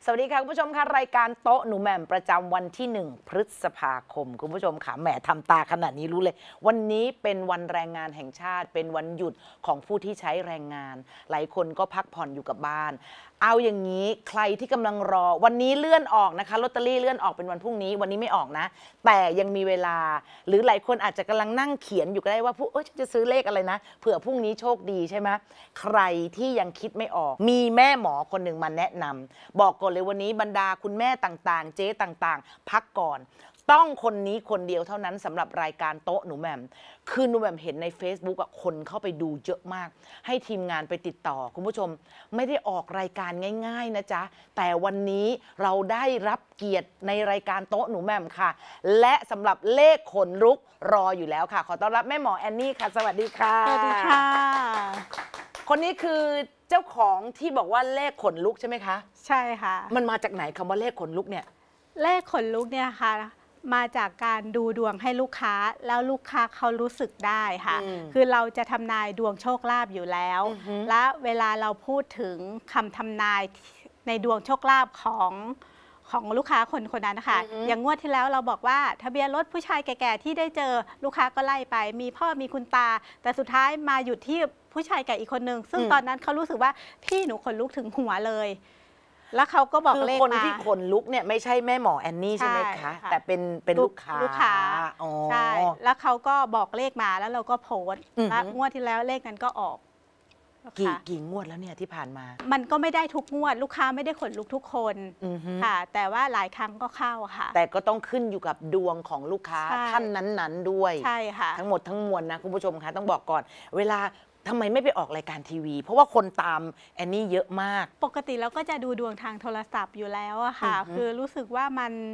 วัสดีค่ะคุณผู้ชมค่ะรายการโต๊ะหนูแหม่มประจำวันที่1พฤษภาคมคุณผู้ชมค่ะแหมทำตาขนาดนี้รู้เลยวันนี้เป็นวันแรงงานแห่งชาติเป็นวันหยุดของผู้ที่ใช้แรงงานหลายคนก็พักผ่อนอยู่กับบ้านเอาอย่างนี้ใครที่กำลังรอวันนี้เลื่อนออกนะคะลอตเตอรี่เลื่อนออกเป็นวันพรุ่งนี้วันนี้ไม่ออกนะแต่ยังมีเวลาหรือหลายคนอาจจะกำลังนั่งเขียนอยู่ก็ได้ว่าฉันจะซื้อเลขอะไรนะเผื่อพรุ่งนี้โชคดีใช่ไหมใครที่ยังคิดไม่ออกมีแม่หมอคนหนึ่งมาแนะนำบอกก่อนเลยวันนี้บรรดาคุณแม่ต่างๆเจ๊ต่างๆพักก่อนต้องคนนี้คนเดียวเท่านั้นสำหรับรายการโต๊ะหนูแหม่มคือหนูแหม่มเห็นใน Facebook คนเข้าไปดูเยอะมากให้ทีมงานไปติดต่อคุณผู้ชมไม่ได้ออกรายการง่ายๆนะจ๊ะแต่วันนี้เราได้รับเกียรติในรายการโต๊ะหนูแหม่มค่ะและสำหรับเลขขนลุกรออยู่แล้วค่ะขอต้อนรับแม่หมอแอนนี่ค่ะสวัสดีค่ะสวัสดีค่ะคนนี้คือเจ้าของที่บอกว่าเลขขนลุกใช่ไหมคะใช่ค่ะมันมาจากไหนคำว่าเลขขนลุกเนี่ยเลขขนลุกเนี่ยค่ะมาจากการดูดวงให้ลูกค้าแล้วลูกค้าเขารู้สึกได้ค่ะคือเราจะทำนายดวงโชคลาภอยู่แล้วและเวลาเราพูดถึงคำทำนายในดวงโชคลาภของลูกค้าคนนั้นนะคะอย่างงวดที่แล้วเราบอกว่าทะเบียนรถผู้ชายแก่ๆที่ได้เจอลูกค้าก็ไล่ไปมีพ่อมีคุณตาแต่สุดท้ายมาหยุดที่ผู้ชายแก่อีกคนนึงซึ่งตอนนั้นเขารู้สึกว่าพี่หนูขนลุกถึงหัวเลยแล้วเขาก็บอกเลขมาคนที่ขนลุกเนี่ยไม่ใช่แม่หมอแอนนี่ใช่ไหมคะแต่เป็นลูกค้าใช่แล้วเขาก็บอกเลขมาแล้วเราก็โพสต์แล้วงวดที่แล้วเลขนั้นก็ออกกี่งวดแล้วเนี่ยที่ผ่านมามันก็ไม่ได้ทุกงวดลูกค้าไม่ได้ขนลุกทุกคนค่ะแต่ว่าหลายครั้งก็เข้าค่ะแต่ก็ต้องขึ้นอยู่กับดวงของลูกค้าท่านนั้นๆด้วยใช่ค่ะทั้งหมดทั้งมวลนะคุณผู้ชมคะต้องบอกก่อนเวลาทำไมไม่ไปออกรายการทีวีเพราะว่าคนตามแอนนี่เยอะมากปกติเราก็จะดูดวงทางโทรศัพท์อยู่แล้วอะค่ะคือรู้สึกว่า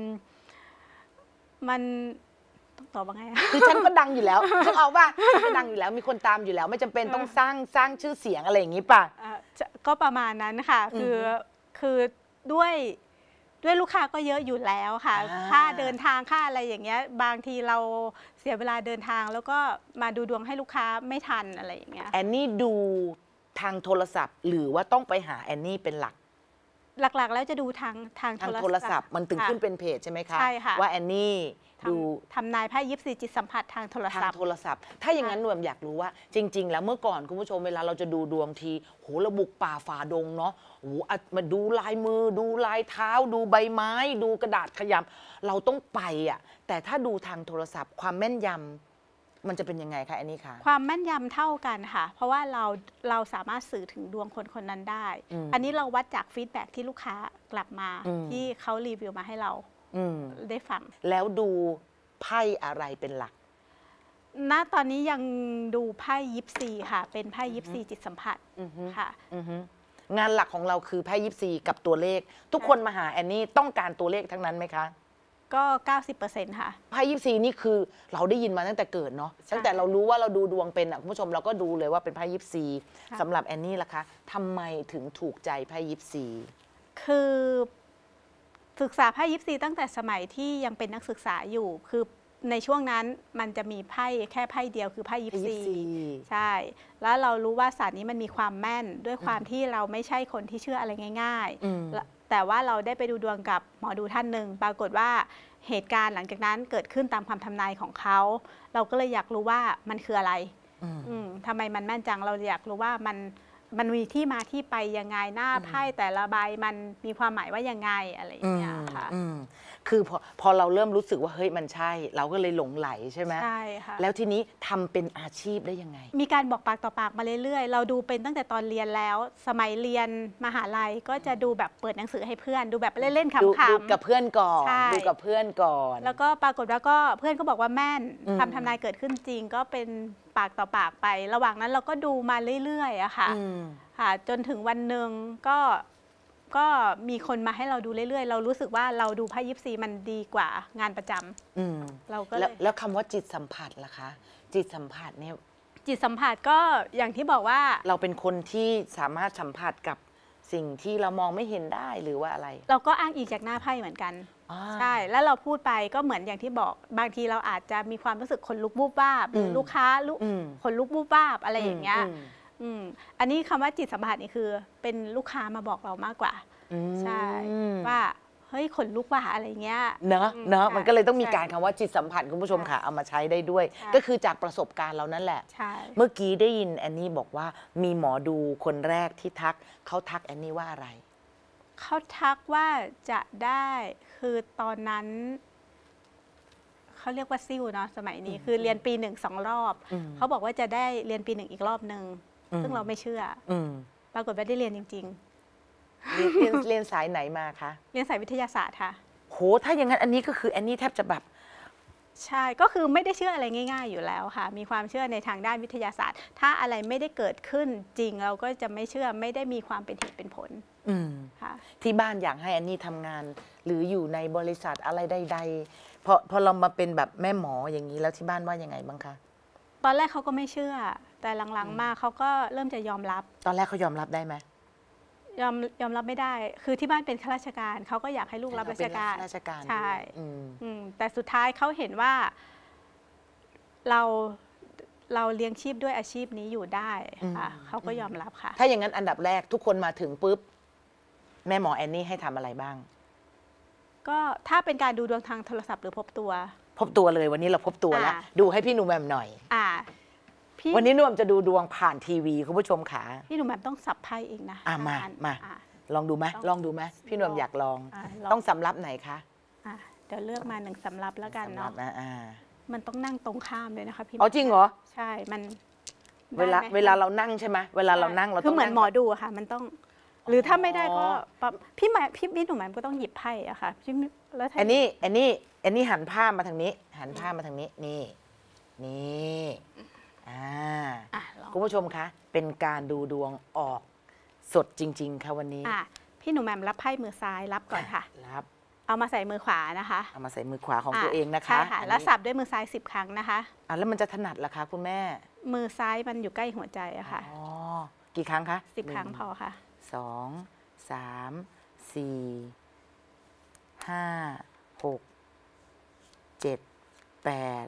มันต้องตอบว่าไงคือฉันก็ดังอยู่แล้วต้องเอาว่าฉันก็ดังอยู่แล้วมีคนตามอยู่แล้วไม่จำเป็นต้องสร้างชื่อเสียงอะไรอย่างนี้ป่ะก็ประมาณนั้นค่ะคือด้วยลูกค้าก็เยอะอยู่แล้วค่ะค่าเดินทางค่าอะไรอย่างเงี้ยบางทีเราเสียเวลาเดินทางแล้วก็มาดูดวงให้ลูกค้าไม่ทันอะไรอย่างเงี้ยแอนนี่ดูทางโทรศัพท์หรือว่าต้องไปหาแอนนี่เป็นหลักแล้วจะดูทางโทรศัพท์มันถึงขึ้นเป็นเพจใช่ไหมคะใช่ค่ะว่าแอนนี่ดูทำนายไพ่ยิปซีจิตสัมผัสทางโทรศัพท์ถ้าอย่างนั้นหนูอยากรู้ว่าจริงๆแล้วเมื่อก่อนคุณผู้ชมเวลาเราจะดูดวงทีโหเราบุกป่าฝ่าดงเนาะโหมาดูลายมือดูลายเท้าดูใบไม้ดูกระดาษขยำเราต้องไปอ่ะแต่ถ้าดูทางโทรศัพท์ความแม่นยำมันจะเป็นยังไงคะอันนี้คะความแม่นยำเท่ากันค่ะเพราะว่าเราสามารถสื่อถึงดวงคนนั้นได้อันนี้เราวัดจากฟีดแบ็กที่ลูกค้ากลับมาที่เขารีวิวมาให้เราได้ฟังแล้วดูไพ่อะไรเป็นหลักณตอนนี้ยังดูไพ่ยิปซีค่ะเป็นไพ่ยิปซีจิตสัมผัสค่ะงานหลักของเราคือไพ่ยิปซีกับตัวเลขทุกคนมาหาแอนนี่ต้องการตัวเลขทั้งนั้นไหมคะก็ 90% ค่ะไพ่ยิปซีนี่คือเราได้ยินมาตั้งแต่เกิดเนาะตั้งแต่เรารู้ว่าเราดูดวงเป็นคุณผู้ชมเราก็ดูเลยว่าเป็นไพ่ยิปซีสำหรับแอนนี่ล่ะคะทำไมถึงถูกใจไพ่ยิปซีคือศึกษาไพ่ยิปซีตั้งแต่สมัยที่ยังเป็นนักศึกษาอยู่คือในช่วงนั้นมันจะมีไพ่แค่ไพ่เดียวคือไพ่ยิปซีใช่แล้วเรารู้ว่าศาสตร์นี้มันมีความแม่นด้วยความที่เราไม่ใช่คนที่เชื่ออะไรง่ายๆแต่ว่าเราได้ไปดูดวงกับหมอดูท่านหนึ่งปรากฏว่าเหตุการณ์หลังจากนั้นเกิดขึ้นตามคำทำนายของเขาเราก็เลยอยากรู้ว่ามันคืออะไรทำไมมันแม่นจังเราอยากรู้ว่ามันมีที่มาที่ไปยังไงหน้าไพ่แต่ละใบมันมีความหมายว่ายังไงอะไรอย่างเงี้ยค่ะคือพอเราเริ่มรู้สึกว่าเฮ้ยมันใช่เราก็เลยหลงไหลใช่ไหมใช่ค่ะแล้วทีนี้ทำเป็นอาชีพได้ยังไงมีการบอกปากต่อปากมาเรื่อยๆเราดูเป็นตั้งแต่ตอนเรียนแล้วสมัยเรียนมหาลัยก็จะดูแบบเปิดหนังสือให้เพื่อนดูแบบเล่นๆขำๆดูกับเพื่อนก่อนดูกับเพื่อนก่อนแล้วก็ปรากฏว่าก็เพื่อนก็บอกว่าแม่นคำทำนายเกิดขึ้นจริงก็เป็นปากต่อปากไประหว่างนั้นเราก็ดูมาเรื่อยๆอะค่ะจนถึงวันหนึ่งก็มีคนมาให้เราดูเรื่อยๆเรารู้สึกว่าเราดูไพ่ยิปซีมันดีกว่างานประจำเราก็แล้วคำว่าจิตสัมผัสล่ะคะจิตสัมผัสเนี่ยจิตสัมผัสก็อย่างที่บอกว่าเราเป็นคนที่สามารถสัมผัสกับสิ่งที่เรามองไม่เห็นได้หรือว่าอะไรเราก็อ้างอิงจากหน้าไพ่เหมือนกันใช่แล้วเราพูดไปก็เหมือนอย่างที่บอกบางทีเราอาจจะมีความรู้สึกขนลุกวูบวาบหรือลูกค้าขนลุกวูบวาบอะไรอย่างเงี้ยอันนี้คำว่าจิตสัมผัสนี่คือเป็นลูกค้ามาบอกเรามากกว่าใช่ว่าเฮ้ยขนลุกว่ะอะไรเงี้ยเนอะมันก็เลยต้องมีการคำว่าจิตสัมผัสคุณผู้ชมค่ะเอามาใช้ได้ด้วยก็คือจากประสบการณ์เรานั่นแหละเมื่อกี้ได้ยินแอนนี่บอกว่ามีหมอดูคนแรกที่ทักเขาทักแอนนี่ว่าอะไรเขาทักว่าจะได้คือตอนนั้นเขาเรียกว่าซิ่วเนาะสมัยนี้คือเรียนปีหนึ่ง2 รอบเขาบอกว่าจะได้เรียนปี1อีกรอบหนึ่งซึ่งเราไม่เชื่อปรากฏว่าได้เรียนจริงเรียนสายไหนมาคะเรียนสายวิทยาศาสตร์ค่ะโหถ้าอย่างนั้นอันนี้ก็คือแอนนี่แทบจะแบบใช่ก็คือไม่ได้เชื่ออะไรง่ายๆอยู่แล้วค่ะมีความเชื่อในทางด้านวิทยาศาสตร์ถ้าอะไรไม่ได้เกิดขึ้นจริงเราก็จะไม่เชื่อไม่ได้มีความเป็นเหตุเป็นผลค่ะที่บ้านอยากให้แอนนี่ทำงานหรืออยู่ในบริษัทอะไรใดๆพอเรามาเป็นแบบแม่หมออย่างนี้แล้วที่บ้านว่ายังไงบ้างคะตอนแรกเขาก็ไม่เชื่อแต่หลังๆมาเขาก็เริ่มจะยอมรับตอนแรกเขายอมรับได้ไหมยอมรับไม่ได้คือที่บ้านเป็นข้าราชการเขาก็อยากให้ลูกรับราชการใช่แต่สุดท้ายเขาเห็นว่าเราเลี้ยงชีพด้วยอาชีพนี้อยู่ได้ค่ะเขาก็ยอมรับค่ะถ้าอย่างนั้นอันดับแรกทุกคนมาถึงปุ๊บแม่หมอแอนนี่ให้ทำอะไรบ้างก็ถ้าเป็นการดูดวงทางโทรศัพท์หรือพบตัวเลยวันนี้เราพบตัวแล้วดูให้พี่หนูแหม่มหน่อยวันนี้หนูแหม่มจะดูดวงผ่านทีวีคุณผู้ชมค่ะพี่หนูแหม่มต้องสับไพ่เองนะมาลองดูไหมพี่หนูแหม่มอยากลองต้องสำรับไหนคะเดี๋ยวเลือกมา1 สำรับแล้วกันเนาะมันต้องนั่งตรงข้ามเลยนะคะพี่จริงเหรอใช่มันเวลาเรานั่งใช่ไหมเวลาเรานั่งเราคือเหมือนหมอดูอะค่ะมันต้องหรือถ้าไม่ได้ก็พี่หนูแหม่มก็ต้องหยิบไพ่อะค่ะแล้วอันนี้หันผ้ามาทางนี้นี่คุณผู้ชมคะเป็นการดูดวงออกสดจริงๆค่ะวันนี้พี่หนูแหม่มรับไพ่มือซ้ายรับก่อนค่ะรับเอามาใส่มือขวานะคะเอามาใส่มือขวาของตัวเองนะคะใช่ค่ะแล้วสับด้วยมือซ้าย10 ครั้งนะคะแล้วมันจะถนัดล่ะคะคุณแม่มือซ้ายมันอยู่ใกล้หัวใจอะค่ะกี่ครั้งคะ 10 ครั้งพอค่ะ 2 3 4 5 6 7 8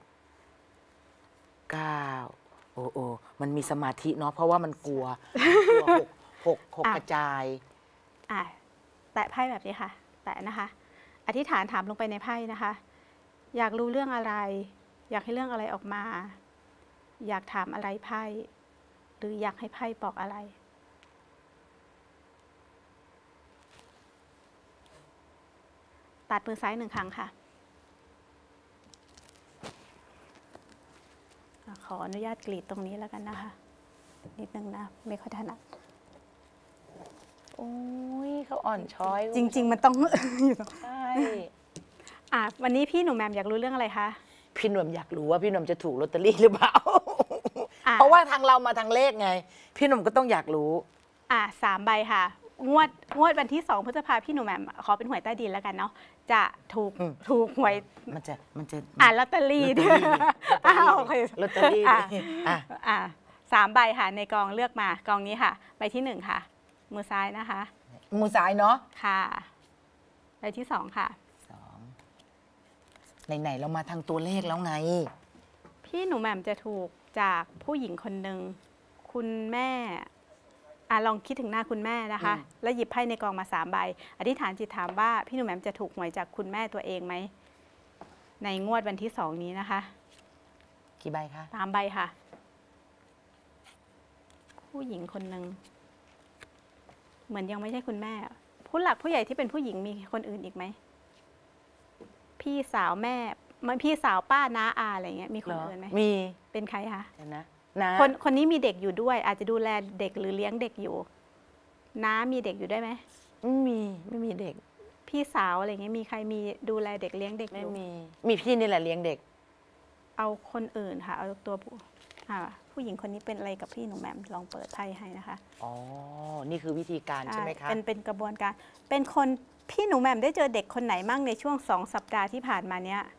9โอ้มันมีสมาธิเนาะเพราะว่ามันกลัวหกกระจายแตะไพ่แบบนี้ค่ะแตะนะคะอธิษฐานถามลงไปในไพ่นะคะอยากรู้เรื่องอะไรอยากให้เรื่องอะไรออกมาอยากถามอะไรไพ่หรืออยากให้ไพ่บอกอะไรตัดมือซ้าย1 ครั้งค่ะขออนุญาตกรีดตรงนี้แล้วกันนะคะนิดนึงนะไม่ค่อยถนัดโอ้ยเขาอ่อนช้อยจริงๆมันต้องใช่วันนี้พี่หนูแหม่มอยากรู้เรื่องอะไรคะพี่หนูแหม่มอยากรู้ว่าพี่หนูแหม่มจะถูกลอตเตอรี่หรือเปล่าเพราะว่าทางเรามาทางเลขไงพี่หนูแหม่มก็ต้องอยากรู้ 3 ใบค่ะงวดวันที่2 พฤษภาคมพี่หนูแหม่มขอเป็นหวยใต้ดินแล้วกันเนาะจะถูกหวยมันจะลอตเตอรี่โอเคลอตเตอรี่ 3 ใบค่ะในกองเลือกมากองนี้ค่ะใบที่1ค่ะมือซ้ายนะคะมือซ้ายเนาะค่ะใบที่2ค่ะไหนเรามาทางตัวเลขแล้วไงพี่หนูแหม่มจะถูกจากผู้หญิงคนหนึ่งคุณแม่ลองคิดถึงหน้าคุณแม่นะคะแล้วหยิบไพ่ในกองมา3 ใบอธิษฐานจิตถามว่าพี่หนูแหม่มจะถูกหวยจากคุณแม่ตัวเองไหมในงวดวันที่2นี้นะคะกี่ใบคะ 3 ใบค่ะผู้หญิงคนหนึ่งเหมือนยังไม่ใช่คุณแม่ผู้หลักผู้ใหญ่ที่เป็นผู้หญิงมีคนอื่นอีกไหมพี่สาวแม่พี่สาวป้าน้าอาอะไรเงี้ยมีคนอื่นไหมมีเป็นใครคะนะคนนี้มีเด็กอยู่ด้วยอาจจะดูแลเด็กหรือเลี้ยงเด็กอยู่น้ามีเด็กอยู่ได้ไหมไม่มีเด็กพี่สาวอะไรเงี้ยมีใครมีดูแลเด็กเลี้ยงเด็กไม่มีพี่นี่แหละเลี้ยงเด็กเอาคนอื่นค่ะเอาตัวผู้หญิงคนนี้เป็นอะไรกับพี่หนูแหม่มลองเปิดไพ่ให้นะคะนี่คือวิธีการใช่ไหมคะเป็นกระบวนการเป็นคนพี่หนูแหม่มได้เจอเด็กคนไหนมั่งในช่วง2 สัปดาห์ที่ผ่านมาเนี้ย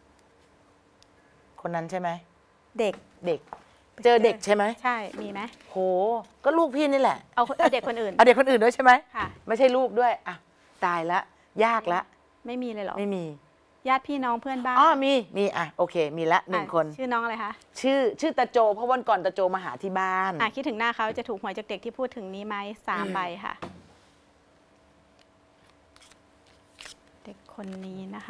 คนนั้นใช่ไหมเด็กเจอเด็กใช่ไหมใช่มีไหมโหก็ลูกพี่นี่แหละเอาเด็กคนอื่นเอาเด็กคนอื่นด้วยใช่ไหมค่ะไม่ใช่ลูกด้วยตายละยากละไม่มีเลยเหรอไม่มีญาติพี่น้องเพื่อนบ้านมีโอเคมีละ1 คนชื่อน้องอะไรคะชื่อตาโจเพราะวันก่อนตาโจมาหาที่บ้านคิดถึงหน้าเขาจะถูกหวยจากเด็กที่พูดถึงนี้ไหม3 ใบค่ะเด็กคนนี้นะคะ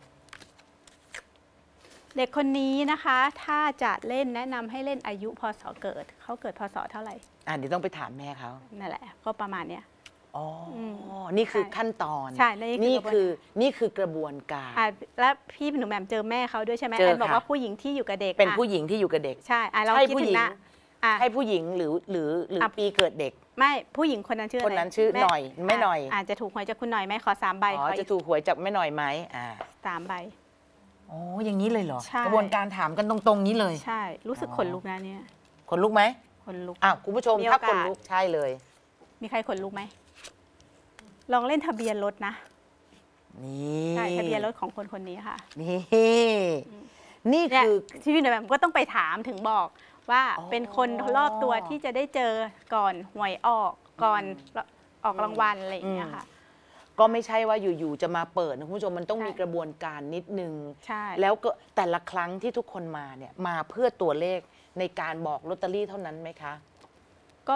เด็กคนนี้นะคะถ้าจะเล่นแนะนำให้เล่นอายุพศเกิดเขาเกิดพศเท่าไหร่เดี๋ยวต้องไปถามแม่เขานั่นแหละก็ประมาณเนี้ยอ๋อนี่คือขั้นตอนใช่นี่คือกระบวนการแล้วพี่หนูแหม่มเจอแม่เขาด้วยใช่ไหมแอนบอกว่าผู้หญิงที่อยู่กับเด็กเป็นผู้หญิงที่อยู่กับเด็กใช่เราคิดถึงนะให้ผู้หญิงหรือปีเกิดเด็กไม่ผู้หญิงคนนั้นชื่ออะไรคนนั้นชื่อหน่อยไม่หน่อยจะถูกหวยจากคุณหน่อยไหมขอ3 ใบจะถูกหวยจากไม่หน่อยไหม 3 ใบอ๋ออย่างนี้เลยเหรอกระบวนการถามกันตรงๆนี้เลยใช่รู้สึกขนลุกนะเนี่ยขนลุกไหมขนลุกคุณผู้ชมถ้าขนลุกใช่เลยมีใครขนลุกไหมลองเล่นทะเบียนรถนะนี่ใช่ทะเบียนรถของคนคนนี้ค่ะนี่คือที่พี่หน่อยแบบก็ต้องไปถามถึงบอกว่าเป็นคนรอบตัวที่จะได้เจอก่อนหวยออกก่อนออกรางวัลอะไรอย่างเงี้ยค่ะก็ไม่ใช่ว่าอยู่ๆจะมาเปิดนะคุณผู้ชมมันต้องมีกระบวนการนิดนึงแล้วก็แต่ละครั้งที่ทุกคนมาเนี่ยมาเพื่อตัวเลขในการบอกลอตเตอรี่เท่านั้นไหมคะก็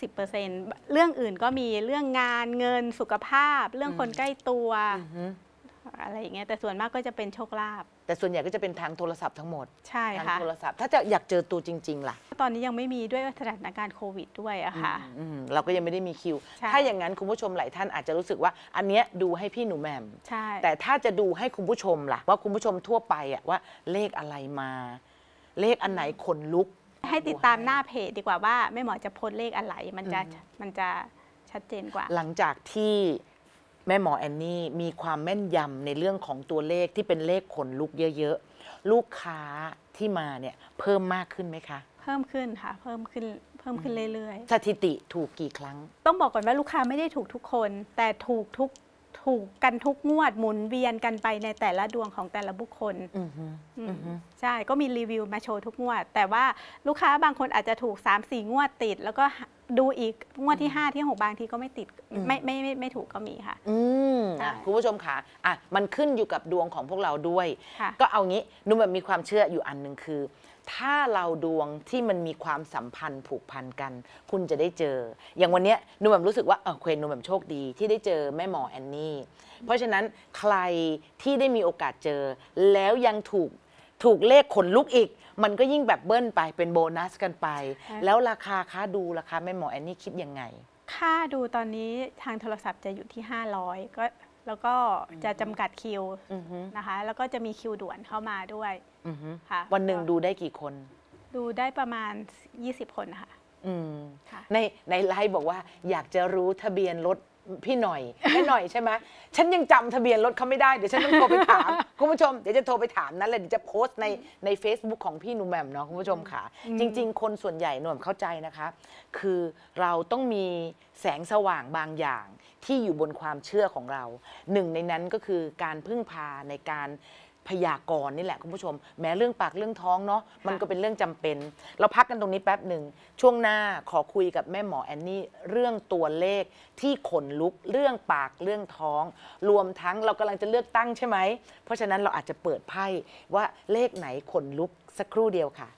90%เรื่องอื่นก็มีเรื่องงานเงินสุขภาพเรื่องคนใกล้ตัวอะไรอย่างเงี้ยแต่ส่วนมากก็จะเป็นโชคลาภแต่ส่วนใหญ่ก็จะเป็นทางโทรศัพท์ทั้งหมดใช่ค่ะทางโทรศัพท์ถ้าจะอยากเจอตัวจริงๆล่ะตอนนี้ยังไม่มีด้วยสถานการณ์โควิดด้วยอะค่ะเราก็ยังไม่ได้มีคิวถ้าอย่างนั้นคุณผู้ชมหลายท่านอาจจะรู้สึกว่าอันเนี้ยดูให้พี่หนูแหม่มใช่แต่ถ้าจะดูให้คุณผู้ชมล่ะว่าคุณผู้ชมทั่วไปอะว่าเลขอะไรมาเลขอันไหนขนลุกให้ติดตามหน้าเพจดีกว่าว่าแม่หมอจะโพสเลขอะไรมันจะชัดเจนกว่าหลังจากที่แม่หมอแอนนี่มีความแม่นยำในเรื่องของตัวเลขที่เป็นเลขขนลุกเยอะๆลูกค้าที่มาเนี่ยเพิ่มมากขึ้นไหมคะเพิ่มขึ้นค่ะเพิ่มขึ้นเรื่อยๆสถิติถูกกี่ครั้งต้องบอกก่อนว่าลูกค้าไม่ได้ถูกทุกคนแต่ถูกกันทุกงวดหมุนเวียนกันไปในแต่ละดวงของแต่ละบุคคลใช่ก็มีรีวิวมาโชว์ทุกงวดแต่ว่าลูกค้าบางคนอาจจะถูก 3-4 งวดติดแล้วก็ดูอีกงวดที่5ที่6บางทีก็ไม่ติดไม่ถูกก็มีค่ะคุณผู้ชมค่ะมันขึ้นอยู่กับดวงของพวกเราด้วยก็เอางี้นุ่มแบบมีความเชื่ออยู่อันหนึ่งคือถ้าเราดวงที่มันมีความสัมพันธ์ผูกพันกันคุณจะได้เจออย่างวันนี้นุ่มแบบรู้สึกว่าเควนนุ่มแบบโชคดีที่ได้เจอแม่หมอแอนนี่เพราะฉะนั้นใครที่ได้มีโอกาสเจอแล้วยังถูกเลขขนลุกอีกมันก็ยิ่งแบบเบิ้ลไปเป็นโบนัสกันไปแล้วราคาค่าดูราคาแม่หมอแอนนี่คิดยังไงค่าดูตอนนี้ทางโทรศัพท์จะอยู่ที่500ก็แล้วก็จะจำกัดคิวนะคะแล้วก็จะมีคิวด่วนเข้ามาด้วยค่ะวันหนึ่งดูได้กี่คนดูได้ประมาณ20 คนค่ะในไลฟ์บอกว่าอยากจะรู้ทะเบียนรถพี่หน่อยแม่หน่อยใช่ไหมฉันยังจำทะเบียนรถเขาไม่ได้เดี๋ยวฉันต้องโทรไปถามคุณผู้ชมเดี๋ยวจะโทรไปถามนั้นเลยเดี๋ยวจะโพสต์ใน Facebook ของพี่หนูแหม่มเนาะคุณผู้ชมค่ะจริงๆคนส่วนใหญ่หนูแหม่มเข้าใจนะคะคือเราต้องมีแสงสว่างบางอย่างที่อยู่บนความเชื่อของเราหนึ่งในนั้นก็คือการพึ่งพาในการพยากรณ์นี่แหละคุณผู้ชมแม้เรื่องปากเรื่องท้องเนาะมันก็เป็นเรื่องจำเป็นเราพักกันตรงนี้แป๊บหนึ่งช่วงหน้าขอคุยกับแม่หมอแอนนี่เรื่องตัวเลขที่ขนลุกเรื่องปากเรื่องท้องรวมทั้งเรากำลังจะเลือกตั้งใช่ไหมเพราะฉะนั้นเราอาจจะเปิดไพ่ว่าเลขไหนขนลุกสักครู่เดียวค่ะ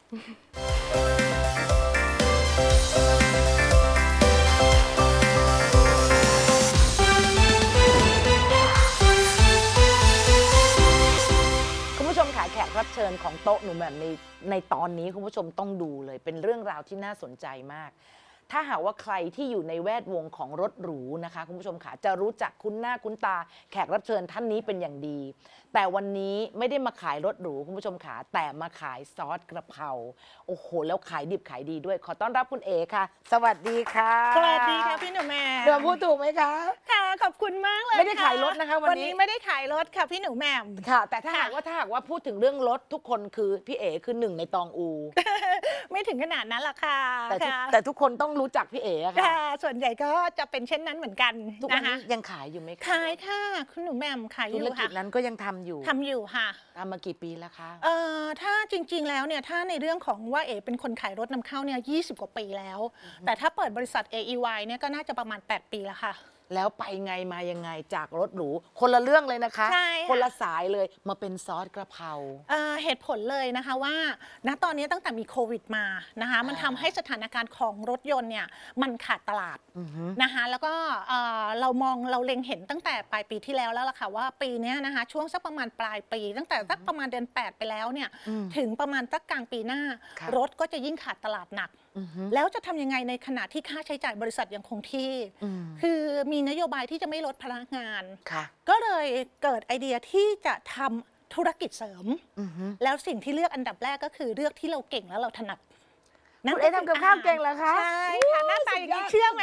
แขกรับเชิญของโต๊ะหนูแหม่มในตอนนี้คุณผู้ชมต้องดูเลยเป็นเรื่องราวที่น่าสนใจมากถ้าหากว่าใครที่อยู่ในแวดวงของรถหรูนะคะคุณผู้ชมค่ะจะรู้จักคุ้นหน้าคุ้นตาแขกรับเชิญท่านนี้เป็นอย่างดีแต่วันนี้ไม่ได้มาขายรถหรูคุณผู้ชมค่ะแต่มาขายซอสกระเพราโอ้โหแล้วขายดิบขายดีด้วยขอต้อนรับคุณเอ๋ค่ะสวัสดีค่ะสวัสดีค่ะพี่หนูแหม่มเดี๋ยวพูดถูกไหมคะค่ะขอบคุณมากเลยไม่ได้ขายรถนะคะวันนี้ไม่ได้ขายรถค่ะพี่หนูแหม่มค่ะแต่ถ้าหากว่าพูดถึงเรื่องรถทุกคนคือพี่เอ๋คือหนึ่งในตองอูไม่ถึงขนาดนั้นหรอกค่ะแต่ทุกคนต้องรู้จักพี่เอ๋ค่ะส่วนใหญ่ก็จะเป็นเช่นนั้นเหมือนกันทุกวันนี้ยังขายอยู่ไหมคะขายค่ะคุณหนูแหม่มขายอยู่ค่ะธุรกิจนั้นก็ยังทำอยู่ค่ะทำมากี่ปีแล้วคะถ้าจริงๆแล้วเนี่ยถ้าในเรื่องของว่าเอ๋เป็นคนขายรถนำเข้าเนี่ย20 กว่าปีแล้วแต่ถ้าเปิดบริษัท AEY เนี่ยก็น่าจะประมาณ8 ปีแล้วค่ะแล้วไปไงมายังไงจากรถหรูคนละเรื่องเลยนะคะใช่ค่ะคนละสายเลยมาเป็นซอสกระเพราเหตุผลเลยนะคะว่าณตอนนี้ตั้งแต่มีโควิดมานะคะมันทำให้สถานการณ์ของรถยนต์เนี่ยมันขาดตลาดนะคะแล้วก็เราเล็งเห็นตั้งแต่ปลายปีที่แล้วล่ะค่ะว่าปีนี้นะคะช่วงสักประมาณปลายปีตั้งแต่สักประมาณเดือน8ไปแล้วเนี่ยถึงประมาณสักกลางปีหน้ารถก็จะยิ่งขาดตลาดหนักแล้วจะทำยังไงในขณะที่ค่าใช้จ่ายบริษัทยังคงที่คือมีนโยบายที่จะไม่ลดพนักงานก็เลยเกิดไอเดียที่จะทำธุรกิจเสริมแล้วสิ่งที่เลือกอันดับแรกก็คือเลือกที่เราเก่งแล้วเราถนัดคุณเอทำกับข้าวเก่งเหรอคะใช่ค่ะหน้าตาอย่างนี้เชื่อไหม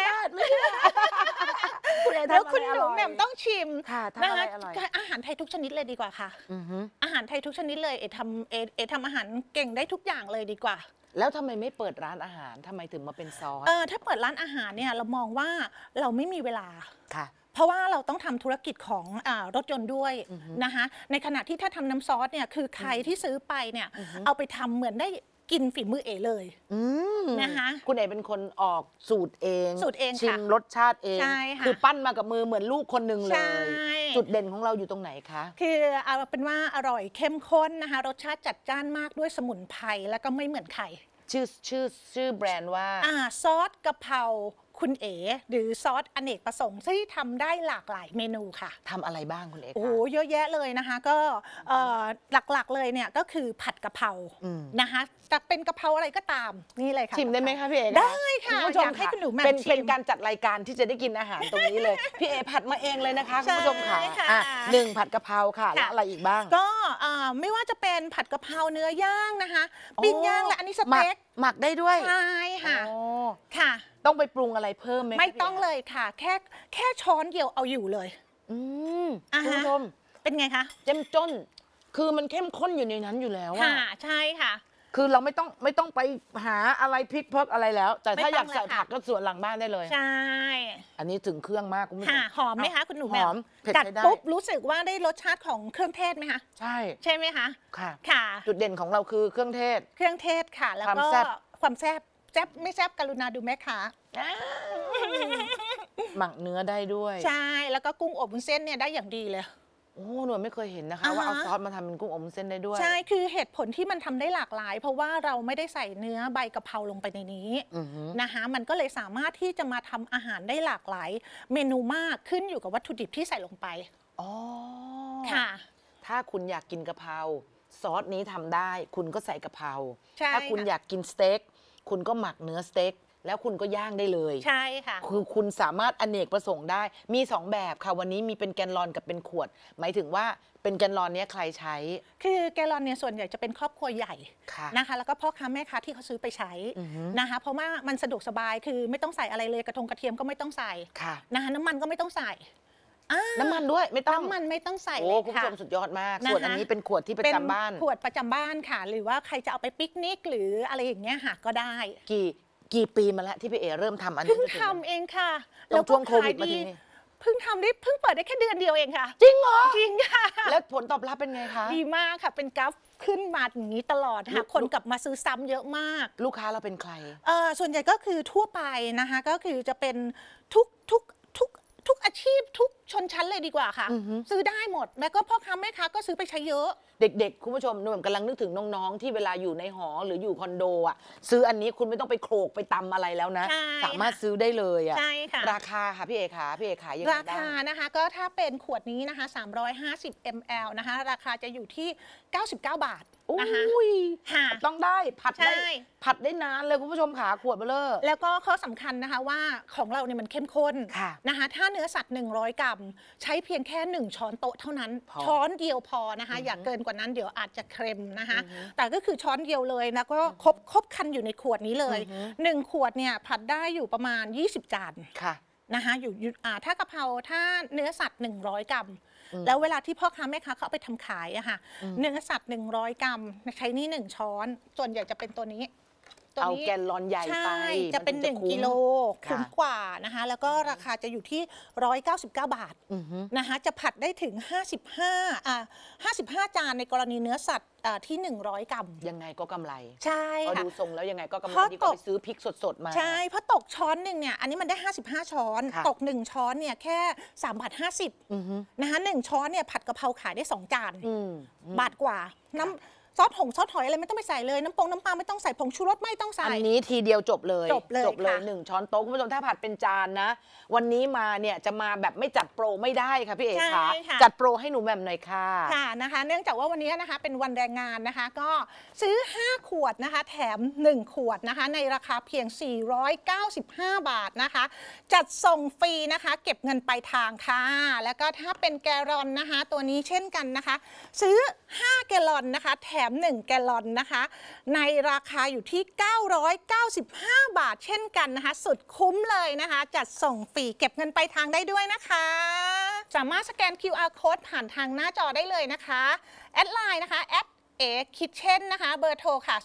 คุณเอทำแล้วคุณอะไรหนูอร่อยแหม่มต้องชิมค่ะทำอะไรอร่อยอาหารไทยทุกชนิดเลยดีกว่าค่ะอาหารไทยทุกชนิดเลยเอทำอาหารเก่งได้ทุกอย่างเลยดีกว่าแล้วทำไมไม่เปิดร้านอาหารทำไมถึงมาเป็นซอสถ้าเปิดร้านอาหารเนี่ยเรามองว่าเราไม่มีเวลาค่ะเพราะว่าเราต้องทำธุรกิจของรถยนต์ด้วยนะคะในขณะที่ถ้าทำน้ำซอสเนี่ยคือใครที่ซื้อไปเนี่ยเอาไปทำเหมือนได้กินฝีมือเอเลยนะคะคุณเอเป็นคนออกสูตรเองชิมรสชาติเองคือปั้นมากับมือเหมือนลูกคนหนึ่งเลยจุดเด่นของเราอยู่ตรงไหนคะคือเอาเป็นว่าอร่อยเข้มข้นนะคะรสชาติจัดจ้านมากด้วยสมุนไพรแล้วก็ไม่เหมือนใครชื่อแบรนด์ว่าซอสกะเพราคุณเอ๋หรือซอสอเนกประสงค์ที่ทำได้หลากหลายเมนูค่ะทำอะไรบ้างคุณเอ๋โอ้เยอะแยะเลยนะคะก็หลักๆเลยเนี่ยก็คือผัดกะเพรานะคะจะเป็นกะเพราอะไรก็ตามนี่เลยค่ะชิมได้ไหมคะพี่เอ๋ได้ค่ะอยากให้คุณหนูแม่เป็นการจัดรายการที่จะได้กินอาหารตรงนี้เลยพี่เอ๋ผัดมาเองเลยนะคะคุณผู้ชมค่ะ1ผัดกะเพราค่ะแล้วอะไรอีกบ้างก็ไม่ว่าจะเป็นผัดกะเพราเนื้อย่างนะคะปิ้งย่างและอันนี้สเต็กหมักได้ด้วยใช่ค่ะค่ะต้องไปปรุงอะไรเพิ่มไหมไม่ต้องเลยค่ะแค่ช้อนเดียวเอาอยู่เลยคุณผู้ชมเป็นไงคะเจ้มจนคือมันเข้มข้นอยู่ในนั้นอยู่แล้วค่ะใช่ค่ะคือเราไม่ต้องไปหาอะไรพริกเพิกอะไรแล้วแต่ถ้าอยากใส่ผักก็ส่วนหลังบ้านได้เลยใช่อันนี้ถึงเครื่องมากคุณผู้ชมหอมไหมคะคุณหนูแหม่มกัดปุ๊บรู้สึกว่าได้รสชาติของเครื่องเทศไหมคะใช่ไหมคะค่ะจุดเด่นของเราคือเครื่องเทศค่ะแล้วก็ความแซ่บไม่แซ่บกรุณาดูแม่ค้าหมักเนื้อได้ด้วยใช่แล้วก็กุ้งอบวุ้นเส้นเนี่ยได้อย่างดีเลยโอ้หนูไม่เคยเห็นนะคะว่าเอาซอสมาทำเป็นกุ้งอบวุ้นเส้นได้ด้วยใช่คือเหตุผลที่มันทำได้หลากหลายเพราะว่าเราไม่ได้ใส่เนื้อใบกะเพราลงไปในนี้นะคะมันก็เลยสามารถที่จะมาทำอาหารได้หลากหลายเมนูมากขึ้นอยู่กับวัตถุดิบที่ใส่ลงไปอ๋อค่ะถ้าคุณอยากกินกะเพราซอสนี้ทำได้คุณก็ใส่กะเพราถ้าคุณอยากกินสเต็กคุณก็หมักเนื้อสเต็กแล้วคุณก็ย่างได้เลยใช่ค่ะคือคุณสามารถอเนกประสงค์ได้มี2แบบค่ะวันนี้มีเป็นแกนลอนกับเป็นขวดหมายถึงว่าเป็นแกนลอนนี้ใครใช้คือแกลลอนเนี่ยส่วนใหญ่จะเป็นครอบครัวใหญ่นะคะแล้วก็พ่อค้าแม่ค้าที่เขาซื้อไปใช้นะคะเพราะว่ามันสะดวกสบายคือไม่ต้องใส่อะไรเลยกระเทียมก็ไม่ต้องใส่นะคะน้ำมันก็ไม่ต้องใส่น้ำมันด้วยไม่ต้องน้ำมันไม่ต้องใส่เลยค่ะโอ้คุณผู้ชมสุดยอดมากส่วนอันนี้เป็นขวดที่ประจำบ้านขวดประจำบ้านค่ะหรือว่าใครจะเอาไปปิกนิกหรืออะไรอย่างเงี้ยค่ะก็ได้กี่ปีมาแล้วที่พี่เอเริ่มทำอันนี้เพิ่งทำเองค่ะแล้วช่วงโควิดมาทีนี้เพิ่งเปิดได้แค่เดือนเดียวเองค่ะจริงเหรอจริงค่ะแล้วผลตอบรับเป็นไงคะดีมากค่ะเป็นกราฟขึ้นมาอย่างนี้ตลอดค่ะคนกลับมาซื้อซ้ำเยอะมากลูกค้าเราเป็นใครส่วนใหญ่ก็คือทั่วไปนะคะก็คือจะเป็นทุกอาชีพทุกชนชั้นเลยดีกว่าค่ะซื้อได้หมดแล้วก็พ่อค้าแม่ค้าก็ซื้อไปใช้เยอะเด็กๆคุณผู้ชมหนูกำลังนึกถึงน้องๆที่เวลาอยู่ในหอหรืออยู่คอนโดอ่ะซื้ออันนี้คุณไม่ต้องไปโขลกไปตำอะไรแล้วนะสามารถซื้อได้เลยอ่ะใช่ค่ะราคาค่ะพี่เอขายยังไงราคานะคะก็ถ้าเป็นขวดนี้นะคะ350 ml นะคะราคาจะอยู่ที่99 บาทนะคะต้องได้ผัดได้นานเลยคุณผู้ชมขาขวดเบลเลอร์แล้วก็ข้อสำคัญนะคะว่าของเราเนี่ยมันเข้มข้นนะคะถ้าเนื้อสัตว์100 กรัมใช้เพียงแค่1 ช้อนโต๊ะเท่านั้นช้อนเดียวพอนะคะอย่าเกินกว่านั้นเดี๋ยวอาจจะเค็มนะคะแต่ก็คือช้อนเดียวเลยนะก็ครบคันอยู่ในขวดนี้เลย1 ขวดเนี่ยผัดได้อยู่ประมาณ20 จานนะคะอยู่ถ้ากะเพราถ้าเนื้อสัตว์100 กรัมแล้วเวลาที่พ่อค้าแม่ค้าเขาเอาไปทำขายอะค่ะเนื้อสัตว์100 กรัมใช้นี่1 ช้อนส่วนใหญ่จะเป็นตัวนี้เอาแกนลอนใหญ่ไปจะเป็น1 กิโลคุ้มกว่านะคะแล้วก็ราคาจะอยู่ที่199 บาทนะคะจะผัดได้ถึง55 จานในกรณีเนื้อสัตว์ที่100 กรัมยังไงก็กำไรใช่ค่ะดูทรงแล้วยังไงก็กำไรที่ไปซื้อพริกสดๆมาใช่เพราะตกช้อนหนึ่งเนี่ยอันนี้มันได้55 ช้อนตก1 ช้อนเนี่ยแค่3.50 บาทนะคะ1 ช้อนเนี่ยผัดกะเพราขายได้2 จานบาทกว่าน้ำซอสหอยอะไรไม่ต้องไปใส่เลยน้ำปลาไม่ต้องใส่ผงชูรสไม่ต้องใส่อันนี้ทีเดียวจบเลย 1 ช้อนโต๊ะคุณผู้ชมถ้าผัดเป็นจานนะวันนี้มาเนี่ยจะมาแบบไม่จัดโปรไม่ได้ค่ะพี่เอ๋ค่ะจัดโปรให้หนูแหม่มหน่อยค่ะค่ะนะคะเนื่องจากว่าวันนี้นะคะเป็นวันแรงงานนะคะก็ซื้อ5 ขวดนะคะแถม1 ขวดนะคะในราคาเพียง495 บาทนะคะจัดส่งฟรีนะคะเก็บเงินปลายทางค่ะแล้วก็ถ้าเป็นแกลลอนนะคะตัวนี้เช่นกันนะคะซื้อ5 แกลลอนนะคะแถม1 แกลลอนนะคะในราคาอยู่ที่995 บาทเช่นกันนะคะสุดคุ้มเลยนะคะจัดส่งฟรีเก็บเงินปลายทางได้ด้วยนะคะสามารถสแกน QR Code ผ่านทางหน้าจอได้เลยนะคะแอดไลน์นะคะแอดคิทเช่นนะคะเบอร์โทรค่ะ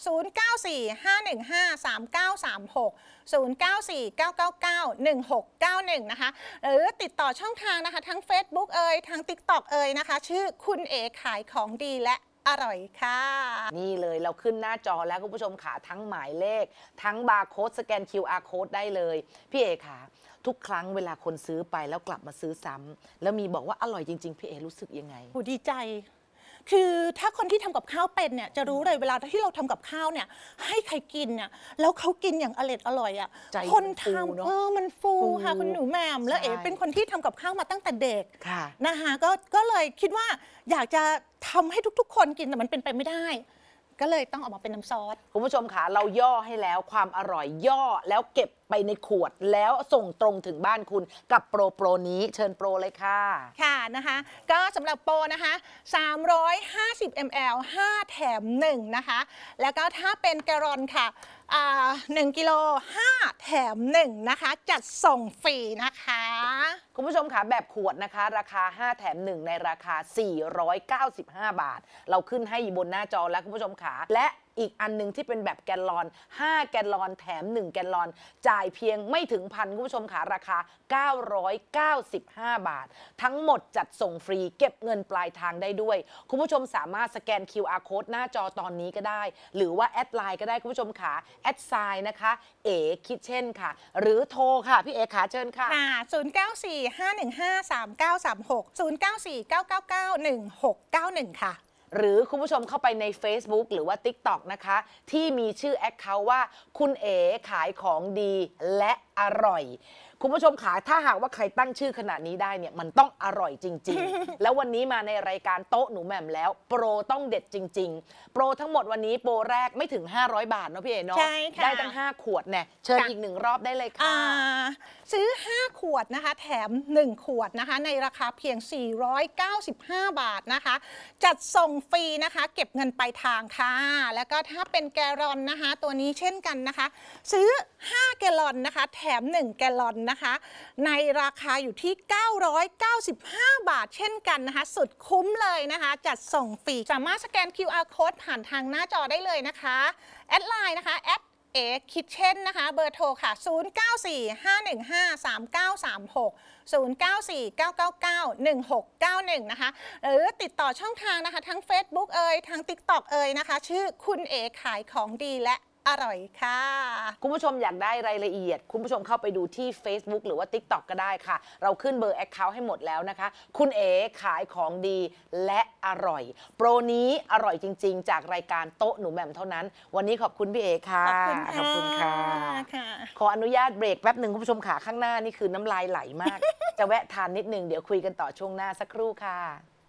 09451539360949991691นะคะหรือติดต่อช่องทางนะคะทั้ง Facebook ทาง TikTok นะคะชื่อคุณเอ๋ขายของดีและอร่อยค่ะนี่เลยเราขึ้นหน้าจอแล้วคุณผู้ชมค่ะทั้งหมายเลขทั้งบาร์โค้ดสแกน QR Code ได้เลยพี่เอ๋ค่ะทุกครั้งเวลาคนซื้อไปแล้วกลับมาซื้อซ้ำแล้วมีบอกว่าอร่อยจริงๆพี่เอ๋รู้สึกยังไงโหดีใจคือถ้าคนที่ทำกับข้าวเป็นเนี่ยจะรู้เลยเวลาที่เราทำกับข้าวเนี่ยให้ใครกินเนี่ยแล้วเขากินอย่างอร่อยอ่ะคนทำมันฟูค่ะคุณหนูแหม่มแล้วเอ๋เป็นคนที่ทำกับข้าวมาตั้งแต่เด็กนะคะก็เลยคิดว่าอยากจะทำให้ทุกๆคนกินแต่มันเป็นไปไม่ได้ก็เลยต้องออกมาเป็นน้ำซอสคุณผู้ชมค่ะเราย่อให้แล้วความอร่อยย่อแล้วเก็บไปในขวดแล้วส่งตรงถึงบ้านคุณกับโปรนี้เชิญโปรเลยค่ะค่ะนะคะก็สำหรับโปรนะคะ350 ml 5 แถม 1นะคะแล้วก็ถ้าเป็นแกลลอนค่ะ1 กิโล5 แถม 1นะคะจัดส่งฟรีนะคะคุณผู้ชมค่ะแบบขวดนะคะราคา5 แถม 1ในราคา495 บาทเราขึ้นให้บนหน้าจอแล้วคุณผู้ชมค่ะและอีกอันนึงที่เป็นแบบแกลลอน5 แกลลอนแถม1 แกลลอนจ่ายเพียงไม่ถึงพันคุณผู้ชมค่ะราคา995 บาททั้งหมดจัดส่งฟรีเก็บเงินปลายทางได้ด้วยคุณผู้ชมสามารถสแกน QR Code หน้าจอตอนนี้ก็ได้หรือว่าแอดไลน์ก็ได้คุณผู้ชมค่ะแอดไซน์นะคะเอ๋คิทเช่นค่ะหรือโทรค่ะพี่เอ๋ขาเชิญค่ะ 09451539360949991691ค่ะหรือคุณผู้ชมเข้าไปใน Facebook หรือว่า TikTok นะคะที่มีชื่อ Account ว่าคุณเอ๋ขายของดีและอร่อยคุณผู้ชมขาถ้าหากว่าใครตั้งชื่อขนาดนี้ได้เนี่ยมันต้องอร่อยจริงๆ แล้ววันนี้มาในรายการโต๊ะหนูแหม่มแล้วโปรต้องเด็ดจริงๆโปรทั้งหมดวันนี้โปรแรกไม่ถึง500 บาทเนาะพี่เอ๋เนาะได้ตั้ง5 ขวดเนี่ยเชิญอีก1 รอบได้เลยค่ะซื้อ5 ขวดนะคะแถม1 ขวดนะคะในราคาเพียง495 บาทนะคะจัดส่งฟรีนะคะเก็บเงินปลายทางค่ะแล้วก็ถ้าเป็นแกลลอนนะคะตัวนี้เช่นกันนะคะซื้อ5 แกลลอนนะคะแถม1 แกลลอนนะคะในราคาอยู่ที่995 บาทเช่นกันนะคะสุดคุ้มเลยนะคะจัดส่งฟรีสามารถสแกน QR Code ผ่านทางหน้าจอได้เลยนะคะแอดไลน์นะคะแอดคิทเช่นนะคะเบอร์โทรค่ะ09451539360949991691นะคะหรือติดต่อช่องทางนะคะทั้ง Facebook ทาง TikTok นะคะชื่อคุณเอ๋ขายของดีและอร่อยค่ะคุณผู้ชมอยากได้รายละเอียดคุณผู้ชมเข้าไปดูที่ Facebook หรือว่า TikTok ก็ได้ค่ะเราขึ้นเบอร์ Account ให้หมดแล้วนะคะคุณเอ๋ขายของดีและอร่อยโปรนี้อร่อยจริงๆจากรายการโต๊ะหนูแหม่มเท่านั้นวันนี้ขอบคุณพี่เอ๋ค่ะขอบคุณค่ะขออนุญาตเบรกแป๊บหนึ่งคุณผู้ชมค่ะข้างหน้านี่คือน้ำลายไหลมาก จะแวะทานนิดนึงเดี๋ยวคุยกันต่อช่วงหน้าสักครู่ค่ะ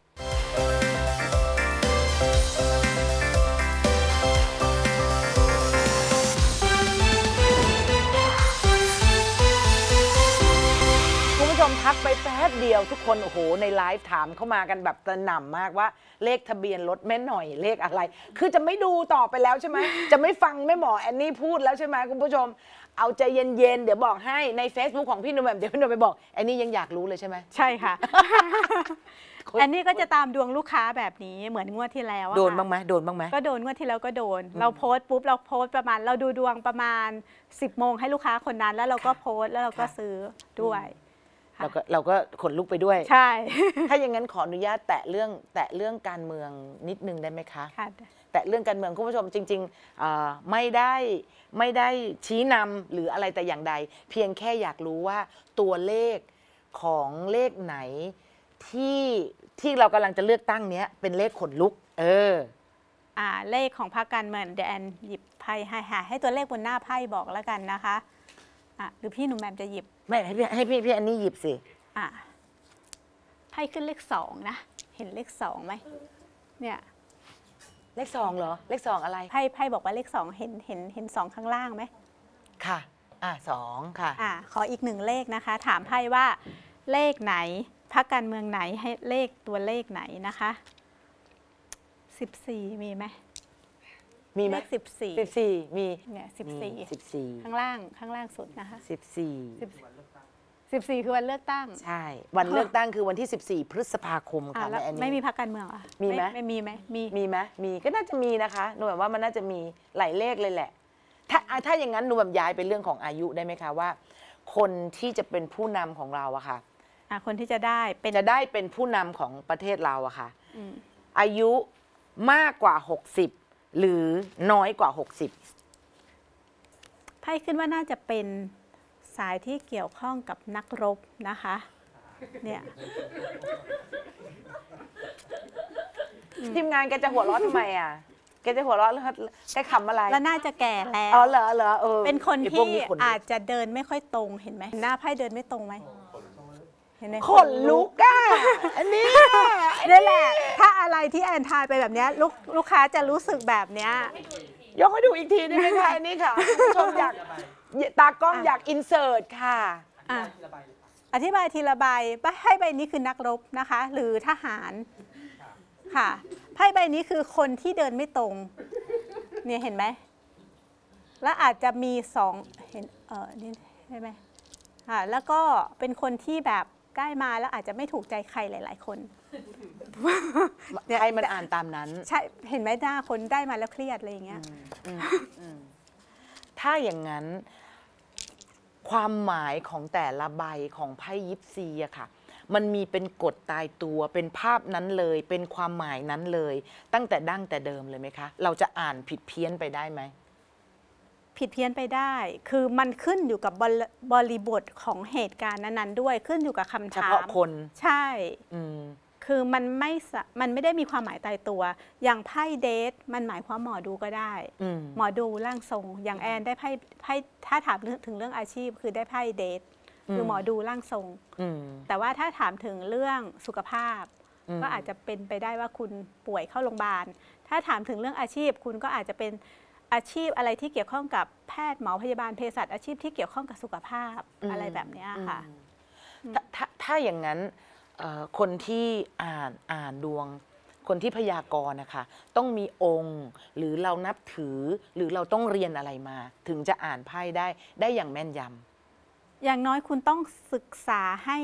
ชมทักไปแป๊บเดียวทุกคนโอ้โหในไลฟ์ถามเข้ามากันแบบกระหน่ำมากว่าเลขทะเบียนรถแม่หน่อยเลขอะไรคือจะไม่ดูต่อไปแล้วใช่ไหม จะไม่ฟังแม่หมอแอนนี่พูดแล้วใช่ไหมคุณผู้ชมเอาใจเย็นๆเดี๋ยวบอกให้ใน Facebook ของพี่หนุ่มแบบเดี๋ยวพี่หนุ่มไปบอกแอนนี่ยังอยากรู้เลยใช่ไหมใช่ค่ะอันนี้ก็จะตามดวงลูกค้าแบบนี้เหมือนงวดที่แล้วโดนบ้างไหมโดนบ้างไหมก็โดนงวดที่แล้วก็โดนเราโพสต์ปุ๊บเราโพสต์ประมาณเราดูดวงประมาณ10 โมงให้ลูกค้าคนนั้นแล้วเราก็โพสต์แล้วเราก็ซื้อด้วยเราก็ขนลุกไปด้วยใช่ถ้าอย่างนั้นขออนุญาตแตะเรื่องการเมืองนิดนึงได้ไหมคะแต่เรื่องการเมืองคุณผู้ชมจริงๆไม่ได้ชี้นำหรืออะไรแต่อย่างใดเพียงแค่อยากรู้ว่าตัวเลขของเลขไหนที่เรากำลังจะเลือกตั้งเนี้ยเป็นเลขขนลุกเลขของพรรคการเมืองเดี๋ยวแอนหยิบไพ่ให้ตัวเลขบนหน้าไพ่บอกแล้วกันนะคะหรือพี่หนุ่มแหม่มจะหยิบไม่ให้พี่อันนี้หยิบสิไพ่ขึ้นเลข2นะเห็นเลข2ไหมเนี่ยเลข2เหรอเลข2อะไรไพ่บอกว่าเลข2เห็น2ข้างล่างไหมค่ะ2ค่ะขออีก1เลขนะคะถามไพ่ว่าเลขไหนพรรคการเมืองไหนให้เลขตัวเลขไหนนะคะ14มีไหมมีไหม14มีเนี่ย14ข้างล่างสุดนะคะ14คือวันเลือกตั้งใช่วันเลือกตั้งคือวันที่14 พฤษภาคมค่ะแม่อันนี้ไม่มีพรรคการเมืองอ่ะมีไหมไม่มีไหมมีไหมมีก็น่าจะมีนะคะหนูแบบว่ามันน่าจะมีหลายเลขเลยแหละถ้าอย่างนั้นหนูแบบย้ายไปเรื่องของอายุได้ไหมคะว่าคนที่จะเป็นผู้นำของเราอะค่ะคนที่จะได้เป็นผู้นำของประเทศเราอะค่ะอายุมากกว่า60หรือน้อยกว่า60 ไพ่ขึ้นว่าน่าจะเป็นสายที่เกี่ยวข้องกับนักรบนะคะเนี่ยทีมงานแกจะหัวเราะทำไมอ่ะแกจะหัวเราะแล้วแกขำอะไรแล้วน่าจะแก่แล้วเหรอเป็นคนที่อาจจะเดินไม่ค่อยตรงเห็นไหมหน้าไพ่เดินไม่ตรงไหมขนลุกอ่ะอันนี้นี่แหละถ้าอะไรที่แอนทายไปแบบนี้ลูกค้าจะรู้สึกแบบเนี้ยยกให้ดูอีกทีได้ไหมคะอันนี้ค่ะผู้ชมอยากตากล้องอยากอินเสิร์ตค่ะอธิบายทีละใบให้ใบนี้คือนักรบนะคะหรือทหารค่ะไพ่ใบนี้คือคนที่เดินไม่ตรงเนี่ยเห็นไหมและอาจจะมี2เห็นนี่ใช่ไหมแล้วก็เป็นคนที่แบบใกล้มาแล้วอาจจะไม่ถูกใจใครหลายๆคนใครมันอ่านตามนั้นใช่เห็นไหมหน้าคนได้มาแล้วเครียดอะไรอย่างเงี้ยถ้าอย่างนั้นความหมายของแต่ละใบของไพ่ยิปซีอะค่ะมันมีเป็นกฎตายตัวเป็นภาพนั้นเลยเป็นความหมายนั้นเลยตั้งแต่ดั้งแต่เดิมเลยไหมคะเราจะอ่านผิดเพี้ยนไปได้ไหมผิดเพี้ยนไปได้คือมันขึ้นอยู่กับบริบทของเหตุการณ์นั้นๆด้วยขึ้นอยู่กับคำถามเฉพาะคนใช่คือมันไม่ได้มีความหมายตายตัวอย่างไพ่เดทมันหมายความหมอดูก็ได้หมอดูร่างทรงอย่างแอนได้ไพ่ถ้าถามถึงเรื่องอาชีพคือได้ไพ่เดทคือหมอดูร่างทรงแต่ว่าถ้าถามถึงเรื่องสุขภาพก็อาจจะเป็นไปได้ว่าคุณป่วยเข้าโรงพยาบาลถ้าถามถึงเรื่องอาชีพคุณก็อาจจะเป็นอาชีพอะไรที่เกี่ยวข้องกับแพทย์หมอพยาบาลเภสัชอาชีพที่เกี่ยวข้องกับสุขภาพอะไรแบบนี้ค่ะถ้าอย่างนั้นคนที่อ่านดวงคนที่พยากรณ์นะคะต้องมีองค์หรือเรานับถือหรือเราต้องเรียนอะไรมาถึงจะอ่านไพ่ได้อย่างแม่นยำอย่างน้อยคุณต้องศึกษาให้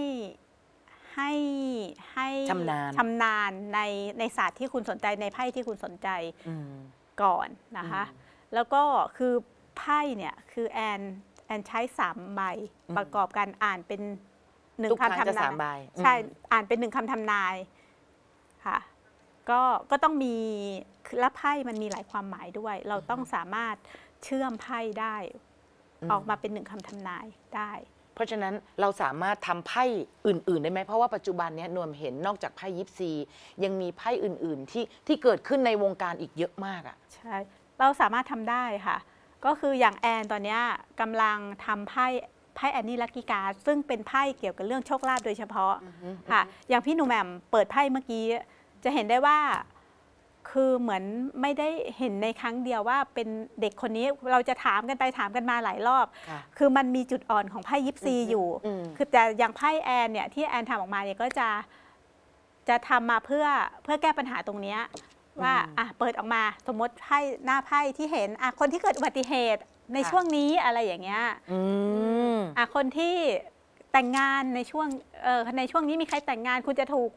ชำนาญในศาสตร์ที่คุณสนใจในไพ่ที่คุณสนใจก่อนนะคะแล้วก็คือไพ่เนี่ยคือแอนใช้3 ใบประกอบกันอ่านเป็น1 คำทำนายใช่อ่านเป็น1 คำทำนายค่ะก็ต้องมีและไพ่มันมีหลายความหมายด้วยเราต้องสามารถเชื่อมไพ่ได้ออกมาเป็น1 คำทำนายได้เพราะฉะนั้นเราสามารถทำไพ่อื่นๆได้ไหมเพราะว่าปัจจุบันนี้นวมเห็นนอกจากไพ่ยิปซียังมีไพ่อื่นๆที่เกิดขึ้นในวงการอีกเยอะมากอ่ะใช่เราสามารถทำได้ค่ะก็คืออย่างแอนตอนนี้กำลังทำไพ่แอนนี่ลัคกี้การ์ดซึ่งเป็นไพ่เกี่ยวกับเรื่องโชคลาภโดยเฉพาะค่ะอย่างพี่หนูแหม่มเปิดไพ่เมื่อกี้จะเห็นได้ว่าคือเหมือนไม่ได้เห็นในครั้งเดียวว่าเป็นเด็กคนนี้เราจะถามกันไปถามกันมาหลายรอบคือมันมีจุดอ่อนของไพ่ยิปซีอยู่คือแต่อย่างไพ่แอนเนี่ยที่แอนทำออกมาเนี่ยก็จะทำมาเพื่อแก้ปัญหาตรงนี้ว่าเปิดออกมาสมมติไพ่หน้าไพ่ที่เห็นคนที่เกิดอุบัติเหตุในช่วงนี้อะไรอย่างเงี้ยคนที่แต่งงานในช่วงนี้มีใครแต่งงานคุณจะถูก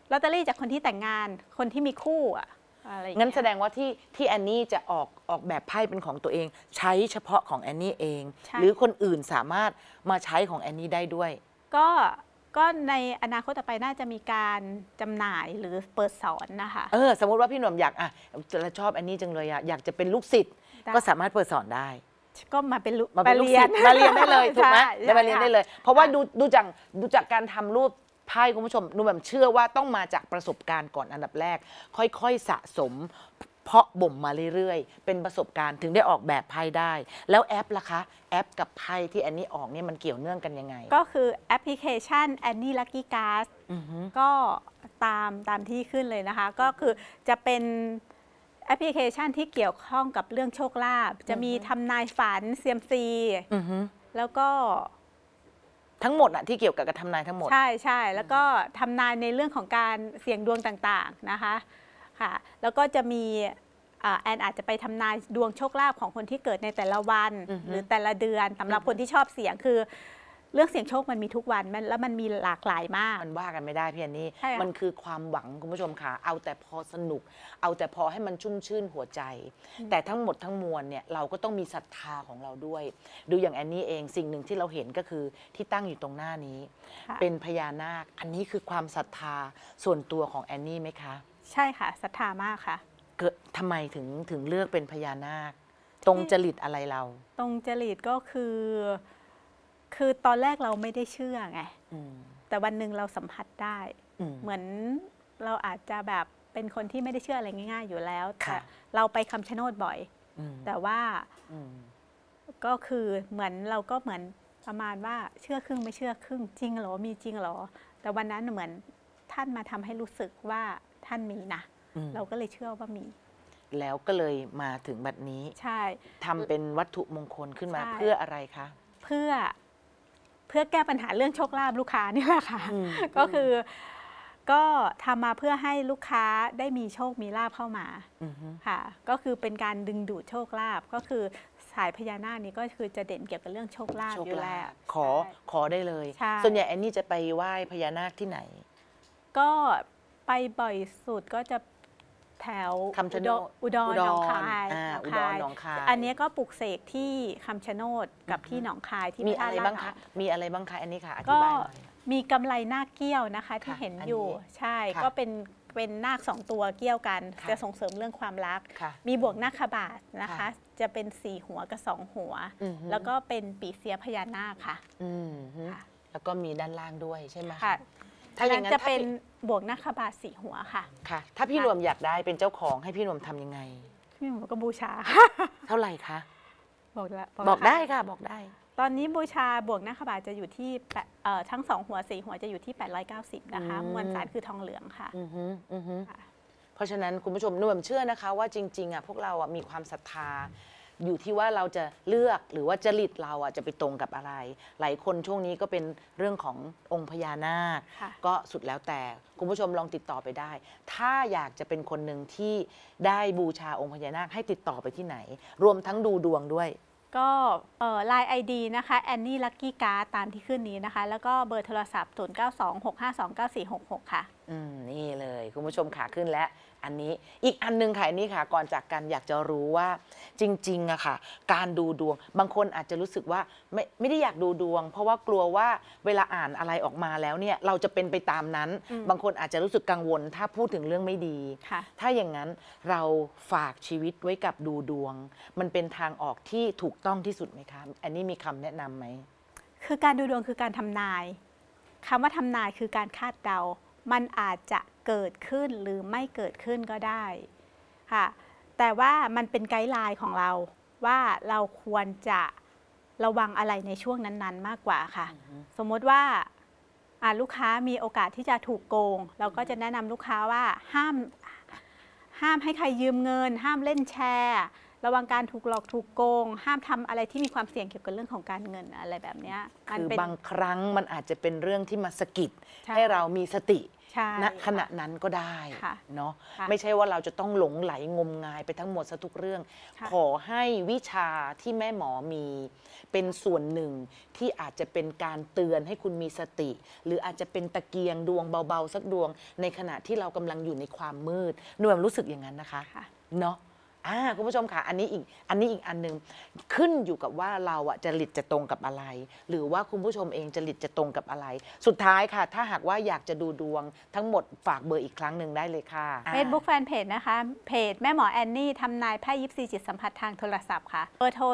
ลอตเตอรี่จากคนที่แต่งงานคนที่มีคู่อะอะไรอย่างเงี้ยงั้นแสดงว่าที่แอนนี่จะออกแบบไพ่เป็นของตัวเอง ใช้เฉพาะของแอนนี่เองใช่หรือคนอื่นสามารถมาใช้ของแอนนี่ได้ด้วยก็ในอนาคตต่อไปน่าจะมีการจำหน่ายหรือเปิดสอนนะคะสมมติว่าพี่หนุ่มอยากจะชอบแอนนี่จังเลยอยากจะเป็นลูกศิษย์ได้ก็สามารถเปิดสอนได้ก็มาเป็นลูกมาเป็นลูกศิษย์มาเรียนได้เลยถูกไหมใช่ได้มาเรียนได้เลย เพราะว่าค่ะดูจากการทำรูปไพ่คุณผู้ชมนุ่มแบบเชื่อว่าต้องมาจากประสบการณ์ก่อนอันดับแรก ค่อยๆสะสม เพาะบ่มมาเรื่อยๆเป็นประสบการณ์ถึงได้ออกแบบไพ่ได้ แล้วแอปล่ะคะแอปกับไพ่ที่แอนนี่ออกเนี่ยมันเกี่ยวเนื่องกันยังไงก็คือแอปพลิเคชัน Annie Lucky Card อือฮึก็ตามที่ขึ้นเลยนะคะ ก็คือจะเป็นแอปพลิเคชันที่เกี่ยวข้องกับเรื่องโชคลาภจะมีทำนายฝันเซียมซีอือฮึแล้วก็ทั้งหมดอะที่เกี่ยวกับการทำนายทั้งหมดใช่แล้วก็ทำนายในเรื่องของการเสี่ยงดวงต่างๆนะคะค่ะแล้วก็จะมีแอนอาจจะไปทำนายดวงโชคลาภของคนที่เกิดในแต่ละวันอือฮึหรือแต่ละเดือนสำหรับคนที่ชอบเสี่ยงคือ เรื่องเสี่ยงโชคมันมีทุกวันแล้วมันมีหลากหลายมากมันว่ากันไม่ได้พี่แอนนี่ใช่ค่ะมันคือความหวังคุณผู้ชมค่ะเอาแต่พอสนุก เอาแต่พอให้มันชุ่มชื่นหัวใจ แต่ทั้งหมดทั้งมวลเนี่ยเราก็ต้องมีศรัทธาของเราด้วย ดูอย่างแอนนี่เองสิ่งหนึ่งที่เราเห็นก็คือที่ตั้งอยู่ตรงหน้านี้ค่ะเป็นพญานาคอันนี้คือความศรัทธาส่วนตัวของแอนนี่ไหมคะใช่ค่ะศรัทธามากค่ะเกิดทำไมถึงเลือกเป็นพญานาค ตรงจริตอะไรเราตรงจริตก็คือตอนแรกเราไม่ได้เชื่อไงอืมแต่วันหนึ่งเราสัมผัสได้อืมเหมือนเราอาจจะแบบเป็นคนที่ไม่ได้เชื่ออะไรง่าย ๆ อยู่แล้วค่ะแต่เราไปคำชะโนดบ่อยอืมแต่ว่าอืมก็คือเหมือนเราก็เหมือนประมาณว่าเชื่อครึ่งไม่เชื่อครึ่งจริงเหรอมีจริงเหรอ แต่วันนั้นเหมือนท่านมาทำให้รู้สึกว่าท่านมีนะอืมเราก็เลยเชื่อว่ามีแล้วก็เลยมาถึงบัดนี้ใช่ทำเป็นวัตถุมงคลขึ้นมาใช่เพื่ออะไรคะเพื่อแก้ปัญหาเรื่องโชคลาภลูกค้านี่แหละค่ะอืมก็คือก็ทำมาเพื่อให้ลูกค้าได้มีโชคมีลาภเข้ามาอือฮึค่ะ ก็คือเป็นการดึงดูดโชคลาภก็คือสายพญานาคนี้ก็คือจะเด่นเกี่ยวกับเรื่องโชคลาภโชคอยู่ลาแล้วภขอได้เลยใช่ส่วนใหญ่แอนนี่จะไปไหว้พญานาคที่ไหนก็ไปบ่อยสุดก็จะแถวคำชะโนดอุดรหนองคายอุดรหนองคายอันนี้ก็ปลูกเสกที่คำชะโนดกับที่หนองคายที่มีพอะไรธาตุบ้างลดหนคะองมีอะไรบ้างคะแอนนี่ค่ะอธิก็บายหน่อยมีกำไรนาคเกี้ยวนะคะที่ค่ะเห็นอันนี้อยู่ใช่ค่ะก็เป็นนาคสองตัวเกี้ยวกันค่ะจะส่งเสริมเรื่องความรักค่ะมีบวกนาคบาทนะคะค่ะจะเป็น4หัวกับ2หัวอือฮึแล้วก็เป็นปีเสียพญานาคค่ะอืมฮึค่ะแล้วก็มีด้านล่างด้วยใช่ไหมค่ะถ้าอย่างนั้นจะเป็นถ้าบวกนาคบาท4หัวค่ะค่ะ ถ้าพี่รวมอยากได้เป็นเจ้าของให้พี่รวมทำยังไงพี่หมูก็บูชาเท่าไหร่คะบอกละบอกราคาได้ค่ะบอกได้ตอนนี้บูชาบวกนาคบาทจะอยู่ที่ทั้ง2หัว4หัวจะอยู่ที่890นะคะอืมมวลสารคือทองเหลืองค่ะอือฮึอือฮึค่ะเพราะฉะนั้นคุณผู้ชมนุ่มเชื่อนะคะว่าจริงๆอ่ะพวกเราอ่ะมีความศรัทธา อยู่ที่ว่าเราจะเลือกหรือว่าจริตเราอ่ะจะไปตรงกับอะไร หลายคนช่วงนี้ก็เป็นเรื่องขององค์พญานาคค่ะก็สุดแล้วแต่คุณผู้ชมลองติดต่อไปได้ ถ้าอยากจะเป็นคนหนึ่งที่ได้บูชาองค์พญานาคให้ติดต่อไปที่ไหน รวมทั้งดูดวงด้วยก็ไลน์ ID นะคะ Annie Lucky Card ตามที่ขึ้นนี้นะคะ แล้วก็เบอร์โทรศัพท์ 0926529466 ค่ะนี่เลยคุณผู้ชมขาขึ้นและอันนี้อีกอันนึงค่ะอันนี้ค่ะก่อนจากกันอยากจะรู้ว่าจริงๆอะค่ะ การดูดวงบางคนอาจจะรู้สึกว่าไม่ได้อยากดูดวง เพราะว่ากลัวว่าเวลาอ่านอะไรออกมาแล้วเนี่ยเราจะเป็นไปตามนั้น บางคนอาจจะรู้สึกกังวลถ้าพูดถึงเรื่องไม่ดีค่ะถ้าอย่างนั้นเราฝากชีวิตไว้กับดูดวง มันเป็นทางออกที่ถูกต้องที่สุดไหมคะอันนี้มีคำแนะนำไหมคือการดูดวงคือการทำนายคำว่าทำนายคือการคาดเดา มันอาจจะเกิดขึ้นหรือไม่เกิดขึ้นก็ได้ค่ะแต่ว่ามันเป็นไกด์ไลน์ของเราว่าเราควรจะระวังอะไรในช่วงนั้นๆ มากกว่าค่ะ สมมติว่าลูกค้ามีโอกาสที่จะถูกโกง เราก็จะแนะนำลูกค้าว่าห้ามให้ใครยืมเงิน ห้ามเล่นแชร์ระวังการถูกหลอกถูกโกง ห้ามทำอะไรที่มีความเสี่ยงเกี่ยวกับเรื่องของการเงินอะไรแบบนี้คือบางครั้งมันอาจจะเป็นเรื่องที่มาสะกิดให้เรามีสติณขณะนั้นก็ได้เนาะไม่ใช่ว่าเราจะต้องหลงไหลงมงายไปทั้งหมดซะทุกเรื่องขอให้วิชาที่แม่หมอมีเป็นส่วนหนึ่งที่อาจจะเป็นการเตือนให้คุณมีสติ หรืออาจจะเป็นตะเกียงดวงเบาๆสักดวงในขณะที่เรากำลังอยู่ในความมืดหนูแหม่มรู้สึกอย่างนั้นนะคะเนาะคุณผู้ชมค่ะอันนี้อีกอันหนึ่งขึ้นอยู่กับว่าเราอะจริตจะตรงกับอะไรหรือว่าคุณผู้ชมเองจริตจะตรงกับอะไรสุดท้ายค่ะถ้าหากว่าอยากจะดูดวงทั้งหมดฝากเบอร์อีกครั้งหนึ่งได้เลยค่ะ Facebook Fanpage นะคะเพจแม่หมอแอนนี่ทำนายไพ่ยิปซีจิตสัมผัสทางโทรศัพท์ค่ะเบอร์โทร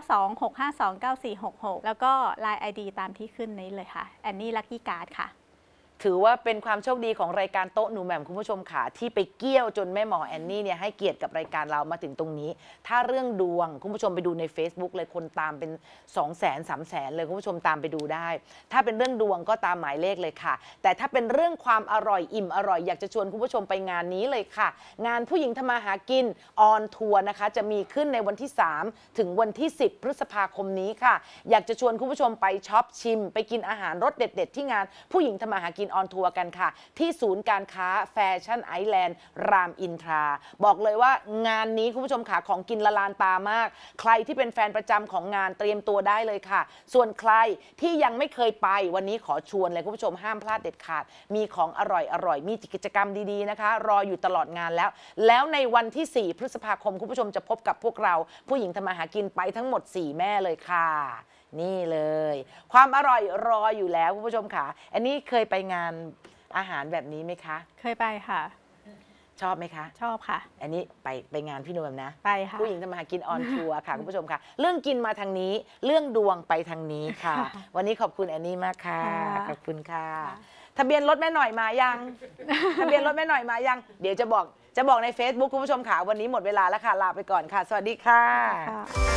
0926529466 แล้วก็ LINE ID ตามที่ขึ้นนี้เลยค่ะแอนนี่ลัคกี้การ์ดค่ะถือว่าเป็นความโชคดีของรายการโต๊ะหนูแหม่มคุณผู้ชมค่ะที่ไปเกี่ยวจนแม่หมอแอนนี่เนี่ยให้เกียรติกับรายการเรามาถึงตรงนี้ถ้าเรื่องดวงคุณผู้ชมไปดูใน Facebook เลยคนตามเป็น 200,000 300,000 เลยคุณผู้ชมตามไปดูได้ถ้าเป็นเรื่องดวงก็ตามหมายเลขเลยค่ะแต่ถ้าเป็นเรื่องความอร่อยอิ่มอร่อยอยากจะชวนคุณผู้ชมไปงานนี้เลยค่ะงานผู้หญิงทำมาหากินออนทัวร์นะคะจะมีขึ้นในวันที่3ถึงวันที่10พฤษภาคมนี้ค่ะอยากจะชวนคุณผู้ชมไปช็อปชิมไปกินอาหารรสเด็ดๆที่งานผู้หญิงทำมาหากินออนทัวร์กันค่ะที่ศูนย์การค้าแฟชั่นไอแลนด์รามอินทราบอกเลยว่างานนี้คุณผู้ชมค่ะของกินละลานตามากใครที่เป็นแฟนประจำของงานเตรียมตัวได้เลยค่ะส่วนใครที่ยังไม่เคยไปวันนี้ขอชวนเลยคุณผู้ชมห้ามพลาดเด็ดขาดมีของอร่อยมีกิจกรรมดีๆนะคะรออยู่ตลอดงานแล้วในวันที่4พฤษภาคมคุณผู้ชมจะพบกับพวกเราผู้หญิงทำมาหากินไปทั้งหมด4แม่เลยค่ะนี่เลยความอร่อยรออยู่แล้วคุณผู้ชมค่ะอันนี้เคยไปงานอาหารแบบนี้ไหมคะเคยไปค่ะชอบไหมคะชอบค่ะอันนี้ไปงานพี่นวลนะไปค่ะผู้หญิงทำมาหากินออนทัวร์ค่ะคุณผู้ชมค่ะเรื่องกินมาทางนี้เรื่องดวงไปทางนี้ค่ะวันนี้ขอบคุณแอนนี่มากค่ะขอบคุณค่ะทะเบียนรถแม่หน่อยมายังทะเบียนรถแม่หน่อยมายังเดี๋ยวจะบอกใน Facebook คุณผู้ชมค่ะวันนี้หมดเวลาแล้วค่ะลาไปก่อนค่ะสวัสดีค่ะ